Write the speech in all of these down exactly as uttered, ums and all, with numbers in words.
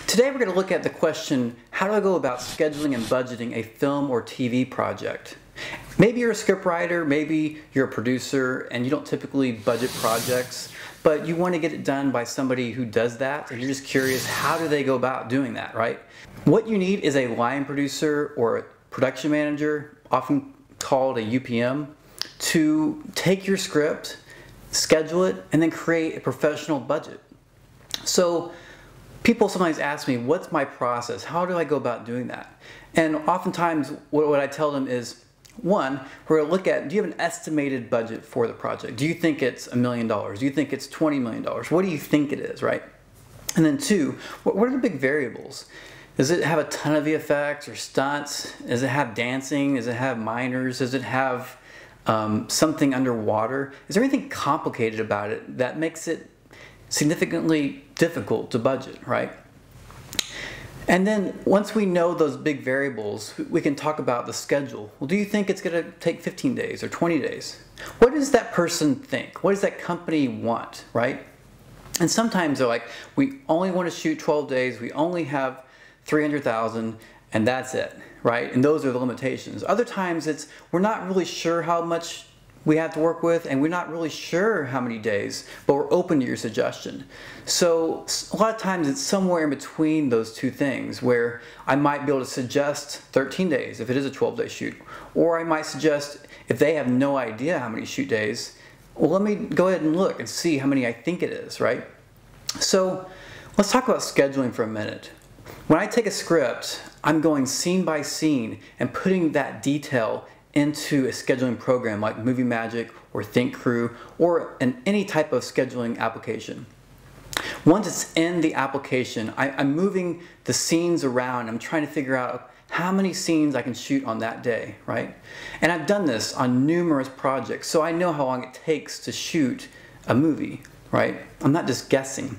Today we're going to look at the question, how do I go about scheduling and budgeting a film or T V project? Maybe you're a scriptwriter, maybe you're a producer, and you don't typically budget projects, but you want to get it done by somebody who does that, and you're just curious, how do they go about doing that, right? What you need is a line producer or a production manager, often called a U P M, to take your script, schedule it, and then create a professional budget. So people sometimes ask me, what's my process? How do I go about doing that? And oftentimes what, what I tell them is, one, we're going to look at, do you have an estimated budget for the project? Do you think it's a million dollars? Do you think it's twenty million dollars? What do you think it is, right? And then two, what, what are the big variables? Does it have a ton of V F X or stunts? Does it have dancing? Does it have minors? Does it have um, something underwater? Is there anything complicated about it that makes it significantly difficult to budget, right? And then once we know those big variables, we can talk about the schedule. Well, do you think it's going to take fifteen days or twenty days? What does that person think? What does that company want, right? And sometimes they're like, we only want to shoot twelve days, we only have three hundred thousand, and that's it, right? And those are the limitations. Other times it's, we're not really sure how much we have to work with, and we're not really sure how many days, but we're open to your suggestion. So a lot of times it's somewhere in between those two things, where I might be able to suggest thirteen days if it is a twelve day shoot, or I might suggest, if they have no idea how many shoot days, well, let me go ahead and look and see how many I think it is, right? So let's talk about scheduling for a minute. When I take a script, I'm going scene by scene and putting that detail into a scheduling program like Movie Magic or Think Crew or in any type of scheduling application. Once it's in the application, I, I'm moving the scenes around. I'm trying to figure out how many scenes I can shoot on that day, right? And I've done this on numerous projects, so I know how long it takes to shoot a movie, right? I'm not just guessing.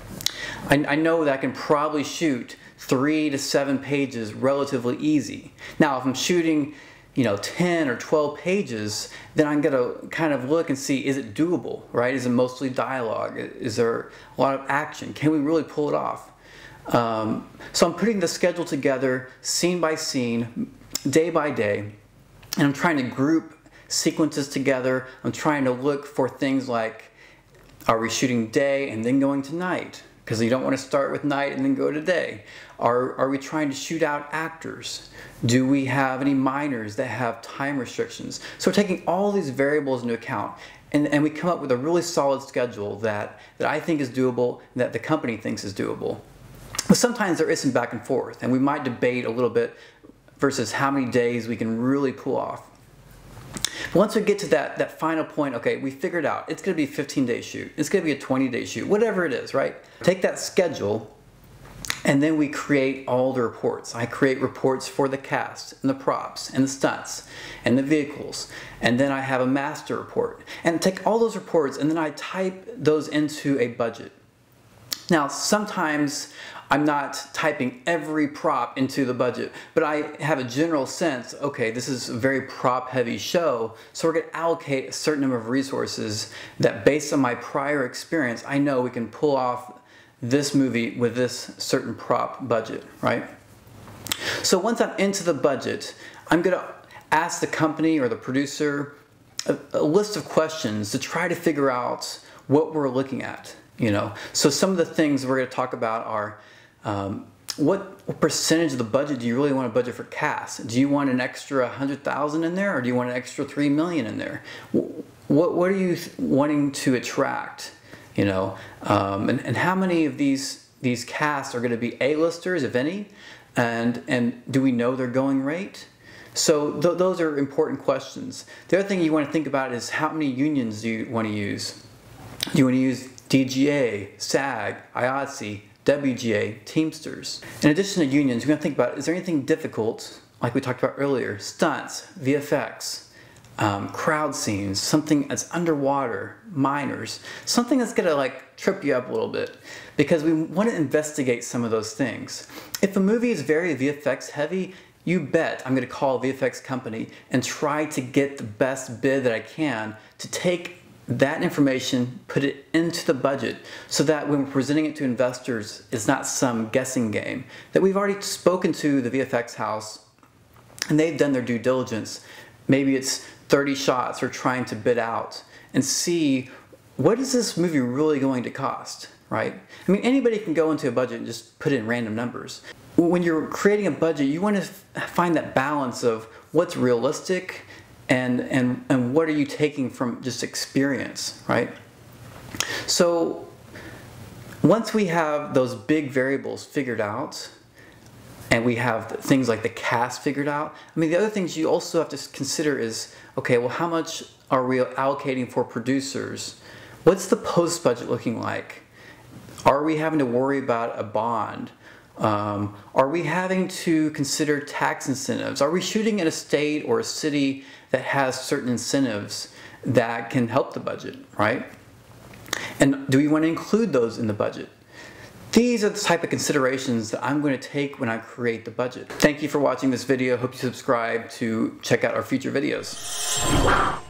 I, I know that I can probably shoot three to seven pages relatively easy. Now, if I'm shooting you know, ten or twelve pages, then I'm gonna kind of look and see, is it doable, right? Is it mostly dialogue? Is there a lot of action? Can we really pull it off? Um, so I'm putting the schedule together scene by scene, day by day, and I'm trying to group sequences together. I'm trying to look for things like, are we shooting day and then going to night? Because you don't want to start with night and then go to day. Are, are we trying to shoot out actors? Do we have any minors that have time restrictions? So we're taking all these variables into account, and, and we come up with a really solid schedule that, that I think is doable and that the company thinks is doable. But sometimes there is some back and forth, and we might debate a little bit versus how many days we can really pull off. Once we get to that, that final point, okay, we figured out it's going to be a fifteen day shoot, it's going to be a twenty day shoot, whatever it is, right? Take that schedule, and then we create all the reports. I create reports for the cast, and the props, and the stunts, and the vehicles, and then I have a master report. And take all those reports, and then I type those into a budget. Now, sometimes I'm not typing every prop into the budget, but I have a general sense, okay, this is a very prop heavy show, so we're going to allocate a certain number of resources that, based on my prior experience, I know we can pull off this movie with this certain prop budget, right? So once I'm into the budget, I'm going to ask the company or the producer a, a list of questions to try to figure out what we're looking at. You know, so some of the things we're going to talk about are, um, what, what percentage of the budget do you really want to budget for cast? Do you want an extra hundred thousand in there, or do you want an extra three million in there? What what are you wanting to attract? You know, um, and and how many of these these casts are going to be A-listers, if any, and and do we know their going rate? So th those are important questions. The other thing you want to think about is, how many unions do you want to use? Do you want to use D G A, SAG, I A T S E, W G A, Teamsters? In addition to unions, we're going to think about, is there anything difficult, like we talked about earlier, stunts, V F X, um, crowd scenes, something that's underwater, minors, something that's going to like trip you up a little bit, because we want to investigate some of those things. If a movie is very V F X heavy, you bet I'm going to call a V F X company and try to get the best bid that I can to take that information, put it into the budget so that when we're presenting it to investors, it's not some guessing game. That we've already spoken to the V F X house and they've done their due diligence. Maybe it's thirty shots we're trying to bid out and see what is this movie really going to cost, right? I mean, anybody can go into a budget and just put in random numbers. When you're creating a budget, you want to find that balance of what's realistic and, and, and what are you taking from just experience, right? So once we have those big variables figured out, and we have things like the cast figured out, I mean, the other things you also have to consider is, okay, well, how much are we allocating for producers? What's the post budget looking like? Are we having to worry about a bond? Um, are we having to consider tax incentives? Are we shooting in a state or a city that has certain incentives that can help the budget, right? And do we want to include those in the budget? These are the type of considerations that I'm going to take when I create the budget. Thank you for watching this video. Hope you subscribe to check out our future videos.